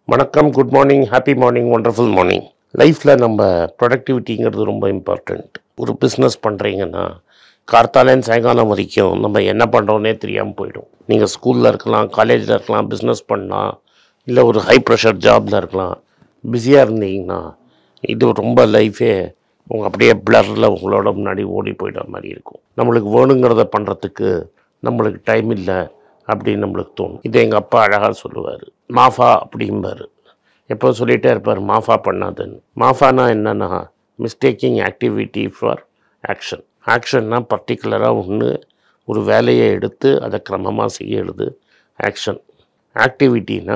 வணக்கம், good morning, happy morning, wonderful morning. லைஃப்பில் நம்ம ப்ரொடக்டிவிட்டிங்கிறது ரொம்ப இம்பார்ட்டண்ட். ஒரு பிஸ்னஸ் பண்ணுறீங்கன்னா கார்த்தாலேன்னு சாயங்காலம் வரைக்கும் நம்ம என்ன பண்ணுறோன்னே தெரியாமல் போயிடும். நீங்கள் ஸ்கூலில் இருக்கலாம், காலேஜில் இருக்கலாம், பிஸ்னஸ் பண்ணலாம், இல்லை ஒரு ஹை ப்ரெஷர் ஜாபில் இருக்கலாம். பிஸியாக இருந்தீங்கன்னா இது ரொம்ப லைஃபே உங்கள் அப்படியே பிளரில் உங்களோட முன்னாடி ஓடி போயிடுற மாதிரி இருக்கும். நம்மளுக்கு வேணுங்கிறத பண்ணுறதுக்கு நம்மளுக்கு டைம் இல்லை அப்படின்னு நம்மளுக்கு தோணும். இது எங்கள் அப்பா அழகாக சொல்லுவார். மாஃபா அப்படிம்பார். எப்போ சொல்லிகிட்டே இருப்பார், மாஃபா பண்ணாதுன்னு. மாஃபானா என்னென்னா மிஸ்டேக்கிங் ஆக்டிவிட்டி ஃபார் ஆக்ஷன். ஆக்ஷன்னா பர்டிகுலராக ஒரு வேலையை எடுத்து அதை கிரமமாக செய்யறது ஆக்ஷன். ஆக்டிவிட்டினா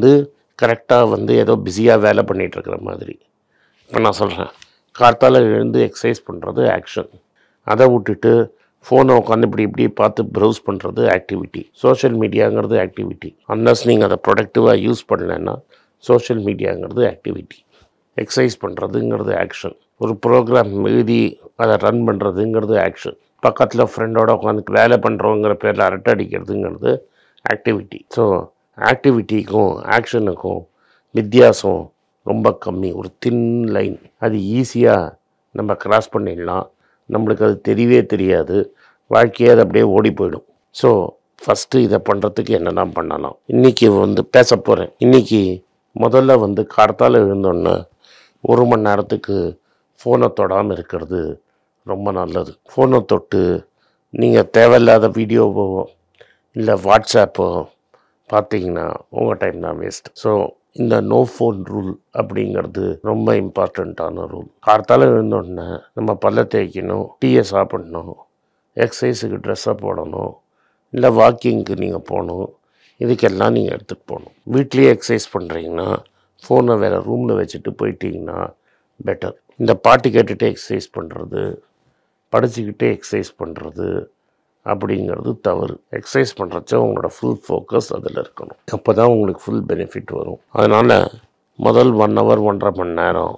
கரெக்டாக ஏதோ பிஸியாக வேலை பண்ணிகிட்ருக்கிற மாதிரி. இப்போ நான் சொல்கிறேன், கார்த்தால எழுந்து எக்ஸசைஸ் பண்ணுறது ஆக்ஷன். அதை விட்டுட்டு ஃபோனை உட்காந்து இப்படி பார்த்து ப்ரௌஸ் பண்ணுறது ஆக்டிவிட்டி. சோஷியல் மீடியாங்கிறது ஆக்டிவிட்டி. அன்லஸ் நீங்கள் அதை ப்ரொடக்டிவாக யூஸ் பண்ணலைன்னா சோஷியல் மீடியாங்கிறது ஆக்டிவிட்டி. எக்ஸசைஸ் பண்ணுறதுங்கிறது ஆக்ஷன். ஒரு ப்ரோக்ராம் எழுதி அதை ரன் பண்ணுறதுங்கிறது ஆக்ஷன். பக்கத்தில் ஃப்ரெண்டோட உட்காந்து வேலை பண்ணுறவங்கிற பேரில் அரட்டை அடிக்கிறதுங்கிறது ஆக்டிவிட்டி. ஸோ ஆக்டிவிட்டிக்கும் ஆக்ஷனுக்கும் வித்தியாசம் ரொம்ப கம்மி, ஒரு தின் லைன். அது ஈஸியாக நம்ம கிராஸ் பண்ணிடலாம். நம்மளுக்கு அது தெரியவே தெரியாது, வாழ்க்கையே அது அப்படியே ஓடி போயிடும். ஸோ ஃபஸ்ட்டு இதை பண்ணுறதுக்கு என்னெல்லாம் பண்ணலாம் இன்றைக்கி பேச போகிறேன். இன்றைக்கி முதல்ல கார்த்தால எழுந்தோன்னே 1 மணி நேரத்துக்கு ஃபோனை தொடாமல் இருக்கிறது ரொம்ப நல்லது. ஃபோனை தொட்டு நீங்கள் தேவையில்லாத வீடியோவோ இல்லை வாட்ஸ்ஆப்போ பார்த்தீங்கன்னா உங்கள் டைம் தான் வேஸ்ட். ஸோ இந்த நோ ஃபோன் ரூல் அப்படிங்கிறது ரொம்ப இம்பார்ட்டண்ட்டான ரூல். கார்த்தால எழுந்தோடனே நம்ம பல்ல தேய்க்கணும், டீயை சாப்பிடணும், எக்ஸசைஸுக்கு ட்ரெஸ்ஸை போடணும், இல்லை வாக்கிங்க்கு நீங்கள் போகணும். இதுக்கெல்லாம் நீங்கள் எடுத்துகிட்டு போகணும். வீட்லேயே எக்ஸசைஸ் பண்ணுறீங்கன்னா ஃபோனை வேறு ரூமில் வச்சுட்டு போயிட்டீங்கன்னா பெட்டர். இந்த பாட்டு கேட்டுகிட்டே எக்ஸசைஸ் பண்ணுறது, படிச்சுக்கிட்டே எக்ஸசைஸ் பண்ணுறது அப்படிங்கிறது தவறு. எக்ஸசைஸ் பண்ணுறச்ச உங்களோட ஃபுல் ஃபோக்கஸ் அதில் இருக்கணும். அப்போ தான் உங்களுக்கு ஃபுல் பெனிஃபிட் வரும். அதனால் முதல் 1 ஹவர் 1.5 மணி நேரம்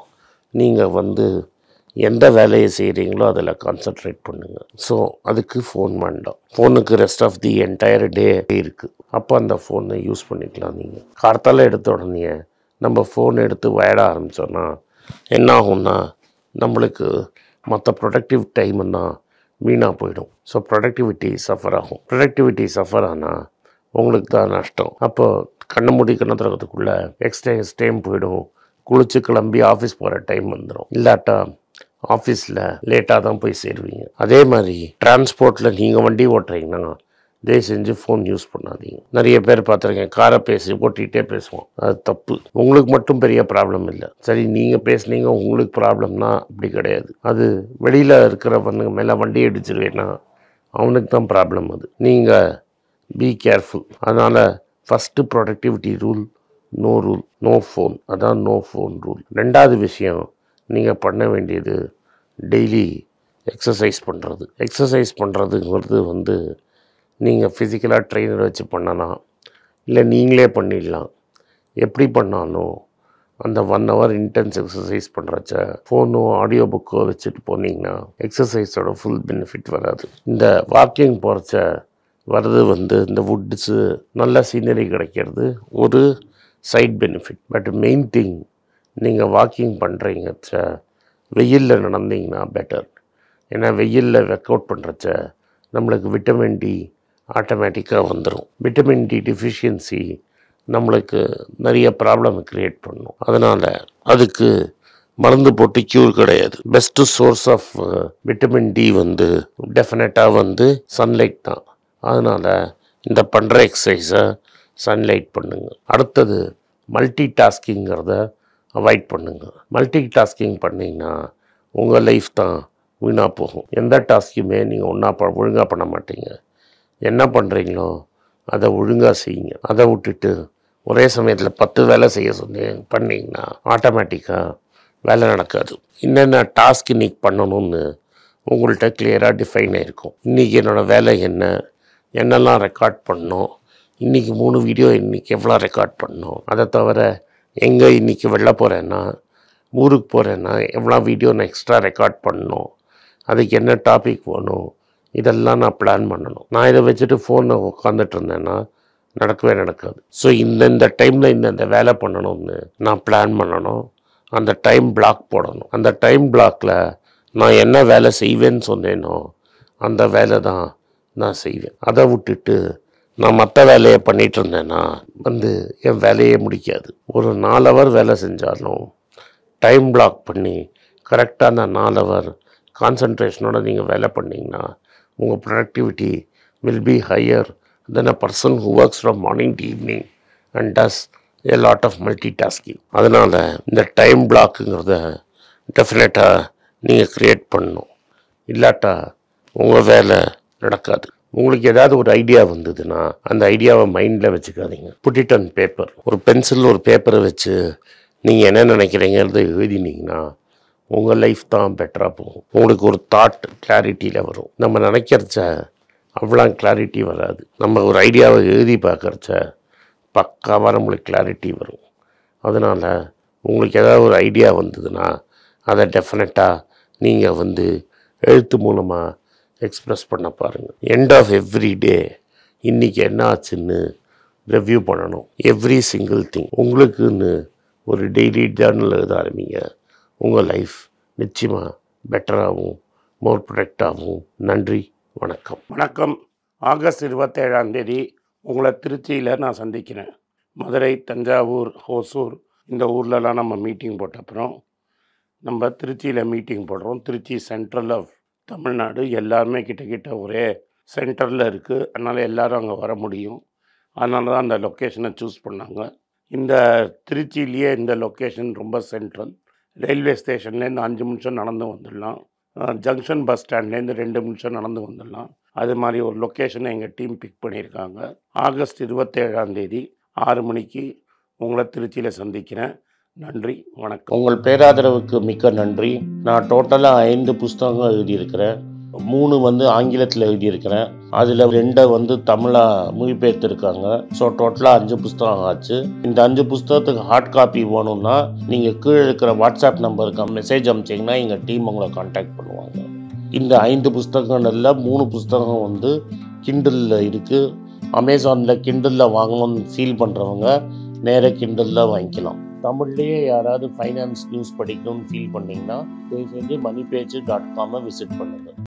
நீங்கள் எந்த வேலையை செய்கிறீங்களோ அதில் கான்சன்ட்ரேட் பண்ணுங்கள். ஸோ அதுக்கு ஃபோன் வேண்டாம். ஃபோனுக்கு rest of the entire day இருக்குது. அப்போ அந்த ஃபோனை யூஸ் பண்ணிக்கலாம். நீங்கள் கார்த்தால எடுத்த உடனே நம்ம ஃபோன் எடுத்து விளையாட ஆரம்பித்தோன்னா என்ன ஆகும்னா நம்மளுக்கு மற்ற ப்ரொடக்டிவ் டைமுன்னா வீணாக போயிடும். ஸோ ப்ரொடக்டிவிட்டி சஃபர் ஆகும். ப்ரொடக்டிவிட்டி சஃபர் ஆனால் உங்களுக்கு தான் நஷ்டம். அப்போ கண்ணை மூடி கண்ணை திறக்கிறதுக்குள்ளே எக்ஸ்ட்ரா டைம் போயிடும். குளிச்சு கிளம்பி ஆஃபீஸ் போகிற டைம் வந்துடும். இல்லாட்டா ஆஃபீஸில் லேட்டாக தான் போய் சேருவீங்க. அதே மாதிரி டிரான்ஸ்போர்ட்டில் நீங்கள் வண்டி ஓட்டுறீங்கன்னா தயவு செஞ்சு ஃபோன் யூஸ் பண்ணாதீங்க. நிறைய பேர் பார்த்துருக்கேன், காரை ஓட்டிகிட்டே பேசுவோம். அது தப்பு. உங்களுக்கு மட்டும் பெரிய ப்ராப்ளம் இல்லை. சரி, நீங்கள் பேசுனீங்க, உங்களுக்கு ப்ராப்ளம்னா அப்படி கிடையாது. அது வெளியில் இருக்கிறவங்க மேலே வண்டி அடிச்சிருவேன்னா அவனுக்கு தான் ப்ராப்ளம். அது நீங்கள் பி கேர்ஃபுல். அதனால் first productivity rule no rule, no phone. அதான் நோ ஃபோன் ரூல். 2வது விஷயம் நீங்கள் பண்ண வேண்டியது டெய்லி எக்ஸசைஸ் பண்ணுறது. எக்ஸசைஸ் பண்ணுறதுங்கிறது நீங்கள் ஃபிசிக்கலாக ட்ரெயினர் வச்சு பண்ணலாம், இல்லை நீங்களே பண்ணிடலாம். எப்படி பண்ணாலும் அந்த 1 ஹவர் இன்டென்ஸ் எக்ஸசைஸ் பண்ணுறச்ச ஃபோனோ ஆடியோ புக்கோ வச்சுட்டு போனீங்கன்னா எக்ஸசைஸோட ஃபுல் பெனிஃபிட் வராது. இந்த வாக்கிங் போகிறச்ச வர்றது இந்த வுட்ஸு நல்ல சீனரி கிடைக்கிறது ஒரு side benefit. But main thing, நீங்கள் வாக்கிங் பண்ணுறீங்கச்ச வெயிலில் நடந்தீங்கன்னா பெட்டர். ஏன்னா வெயிலில் ஒர்க் அவுட் பண்ணுறச்ச நம்மளுக்கு விட்டமின் டி ஆட்டோமேட்டிக்காக வந்துடும். விட்டமின் டி டிஃபிஷியன்சி நம்மளுக்கு நிறைய ப்ராப்ளம் க்ரியேட் பண்ணும். அதனால் அதுக்கு மருந்து போட்டு க்யூர் கிடையாது. Best source of vitamin D டெஃபினட்டாக சன்லைட் தான். அதனால் இந்த பண்ணுற எக்ஸசைஸை சன்லைட் பண்ணுங்கள். அடுத்தது மல்டி டாஸ்கிங்கிறத அவாய்ட் பண்ணுங்கள். மல்டி டாஸ்கிங் பண்ணிங்கன்னா உங்கள் லைஃப் தான் வீணாக போகும். எந்த டாஸ்க்குமே நீங்கள் ஒழுங்காக பண்ண மாட்டீங்க. என்ன பண்ணுறீங்களோ அதை ஒழுங்காக செய்யுங்க. அதை விட்டுட்டு ஒரே சமயத்தில் 10 வேலை செய்ய பண்ணிங்கன்னா ஆட்டோமேட்டிக்காக வேலை நடக்காது. என்னென்ன டாஸ்க் இன்றைக்கி பண்ணணும்னு உங்கள்கிட்ட கிளியராக டிஃபைன் ஆகிருக்கும். இன்றைக்கி என்னோடய வேலை என்னெல்லாம் ரெக்கார்ட் பண்ணணும், இன்றைக்கி 3 வீடியோ இன்றைக்கி எவ்வளோ ரெக்கார்ட் பண்ணணும், அதை தவிர எங்கே இன்றைக்கி வெளில போகிறேன்னா, ஊருக்கு போகிறேன்னா எவ்வளோ வீடியோ நான் எக்ஸ்ட்ரா ரெக்கார்ட் பண்ணணும், அதுக்கு என்ன டாபிக் வேணும், இதெல்லாம் நான் பிளான் பண்ணணும். நான் இதை வச்சுட்டு ஃபோனில் உட்காந்துட்டு இருந்தேன்னா நடக்கவே நடக்காது. ஸோ இந்த டைமில் இந்த வேலை பண்ணணும்னு நான் பிளான் பண்ணணும். அந்த டைம் பிளாக் போடணும். அந்த டைம் பிளாக்கில் நான் என்ன வேலை செய்வேன்னு சொன்னேனோ அந்த வேலை தான் நான் செய்வேன். அதை விட்டுட்டு நான் மற்ற வேலையை பண்ணிகிட்டு இருந்தேன்னா என் வேலையே முடிக்காது. ஒரு 4 ஹவர் வேலை செஞ்சாலும் டைம் பிளாக் பண்ணி கரெக்டாக அந்த 4 ஹவர் கான்சன்ட்ரேஷனோட நீங்கள் வேலை பண்ணிங்கன்னா உங்கள் productivity will be higher than a person who works from morning to evening and does a lot of multitasking. அதனால் இந்த டைம் பிளாக்குங்கிறத டெஃபினட்டாக நீங்கள் க்ரியேட் பண்ணணும். இல்லாட்டா உங்கள் வேலை நடக்காது. உங்களுக்கு ஏதாவது ஒரு ஐடியா வந்ததுன்னா அந்த ஐடியாவை மைண்டில் வச்சுக்காதீங்க. Put it on paper. ஒரு பென்சில் ஒரு பேப்பரை வச்சு நீங்கள் என்ன நினைக்கிறீங்கிறத எழுதினீங்கன்னா உங்கள் லைஃப் தான் பெட்டராக போகும். உங்களுக்கு ஒரு தாட் கிளாரிட்டியில் வரும். நம்ம நினைக்கிறச்ச அவ்வளோ கிளாரிட்டி வராது. நம்ம ஒரு ஐடியாவை எழுதி பார்க்கறச்ச பக்காவாக நம்மளுக்கு கிளாரிட்டி வரும். அதனால் உங்களுக்கு ஏதாவது ஒரு ஐடியா வந்ததுன்னா அதை டெஃபினட்டாக நீங்கள் எழுத்து மூலமாக எக்ஸ்ப்ரெஸ் பண்ண பாருங்கள். எண்ட் ஆஃப் எவ்ரி டே இன்றைக்கி என்ன ஆச்சுன்னு ரிவ்யூ பண்ணணும். எவ்ரி சிங்கிள் திங் உங்களுக்குன்னு ஒரு டெய்லி ஜேர்னல் எழுத ஆரம்பிங்க. உங்கள் லைஃப் நிச்சயமாக பெட்டராகவும் மோர் ப்ரொடக்டாகவும். நன்றி, வணக்கம். வணக்கம். ஆகஸ்ட் 27 உங்களை திருச்சியில் நான் சந்திக்கிறேன். மதுரை, தஞ்சாவூர், ஹோசூர் இந்த ஊர்லலாம் நம்ம மீட்டிங் போட்ட அப்புறம் நம்ம திருச்சியில் மீட்டிங் போடுறோம். Trichy central of Tamil Nadu. எல்லாருமே கிட்ட ஒரே சென்டரில் இருக்குது. அதனால் எல்லோரும் அங்கே வர முடியும். அதனால தான் அந்த லொக்கேஷனை சூஸ் பண்ணாங்க. இந்த திருச்சியிலேயே இந்த லொக்கேஷன் ரொம்ப சென்ட்ரல். ரயில்வே ஸ்டேஷன்லேருந்து 5 நிமிஷம் நடந்து வந்துடலாம். ஜங்ஷன் பஸ் ஸ்டாண்ட்லேருந்து 2 நிமிஷம் நடந்து வந்துடலாம். அது மாதிரி ஒரு லொக்கேஷனை எங்கள் டீம் பிக் பண்ணியிருக்காங்க. ஆகஸ்ட் 27 6 மணிக்கு உங்களை திருச்சியில் சந்திக்கிறேன். நன்றி, வணக்கம். உங்கள் பேராதரவுக்கு மிக்க நன்றி. நான் டோட்டலாக 5 புஸ்தகங்கள் எழுதியிருக்கிறேன். 3 ஆங்கிலத்தில் எழுதியிருக்கிறேன். அதில் 2 தமிழாக மொழிபெயர்த்துருக்காங்க. ஸோ டோட்டலாக 5 புஸ்தகம் ஆச்சு. இந்த 5 புஸ்தகத்துக்கு ஹார்ட் காப்பி வேணும்னா நீங்கள் கீழே இருக்கிற வாட்ஸ்அப் நம்பருக்கு மெசேஜ் அனுப்பிச்சிங்கன்னா எங்கள் டீம் உங்களை கான்டாக்ட் பண்ணுவாங்க. இந்த 5 புஸ்தகங்களில் 3 புஸ்தகம் கிண்டலில் இருக்குது. அமேசானில் கிண்டலில் வாங்கணும்னு ஃபீல் பண்ணுறவங்க நேராக கிண்டலில் வாங்கிக்கலாம். தமிழ்லேயே யாராவது ஃபைனான்ஸ் நியூஸ் படிக்கணும்னு ஃபீல் பண்ணிங்கன்னா தயவுசெஞ்சு moneypage.com விசிட் பண்ணுங்கள்.